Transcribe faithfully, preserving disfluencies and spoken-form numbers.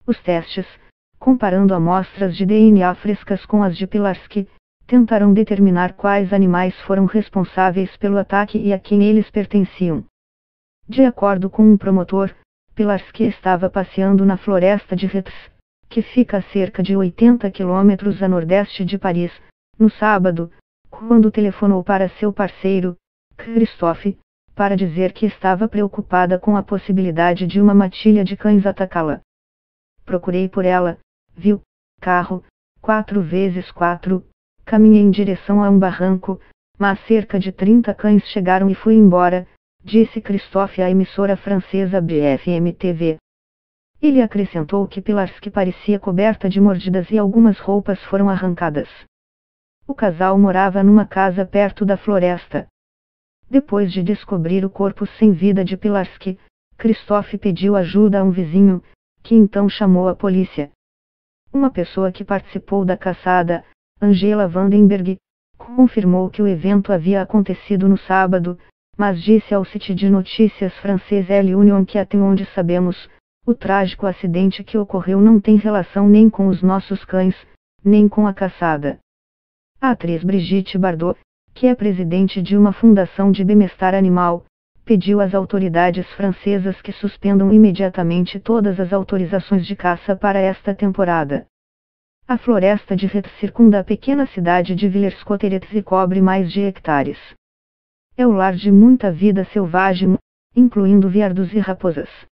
Os testes, comparando amostras de D N A frescas com as de Pilarsky, tentaram determinar quais animais foram responsáveis pelo ataque e a quem eles pertenciam. De acordo com um promotor, Pilarsky estava passeando na floresta de Retz, que fica a cerca de oitenta quilômetros a nordeste de Paris, no sábado, quando telefonou para seu parceiro, Christophe, para dizer que estava preocupada com a possibilidade de uma matilha de cães atacá-la. Procurei por ela, viu, carro, quatro vezes quatro, caminhei em direção a um barranco, mas cerca de trinta cães chegaram e fui embora, disse Christophe à emissora francesa B F M T V. Ele acrescentou que Pilarsky parecia coberta de mordidas e algumas roupas foram arrancadas. O casal morava numa casa perto da floresta. Depois de descobrir o corpo sem vida de Pilarsky, Christophe pediu ajuda a um vizinho, que então chamou a polícia. Uma pessoa que participou da caçada, Angela Vandenberg, confirmou que o evento havia acontecido no sábado, mas disse ao site de notícias francês Elle Union que até onde sabemos, o trágico acidente que ocorreu não tem relação nem com os nossos cães, nem com a caçada. A atriz Brigitte Bardot, que é presidente de uma fundação de bem-estar animal, pediu às autoridades francesas que suspendam imediatamente todas as autorizações de caça para esta temporada. A floresta de Retz circunda a pequena cidade de Villers-Cotterêts e cobre mais de hectares. É o lar de muita vida selvagem, incluindo veados e raposas.